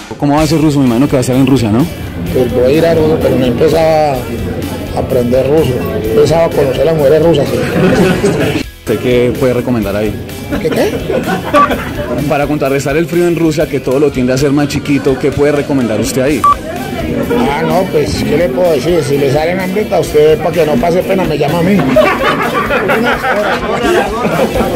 ¿Cómo va a ser ruso? Me imagino que va a estar en Rusia, ¿no? Pues voy a ir a ruso, pero no empezaba a aprender ruso. Empezaba a conocer a las mujeres rusas. ¿Usted qué puede recomendar ahí? ¿Qué? Para contrarrestar el frío en Rusia, que todo lo tiende a ser más chiquito, ¿qué puede recomendar usted ahí? Ah, no, pues, ¿qué le puedo decir? Si le salen hambrita a usted, para que no pase pena, me llama a mí.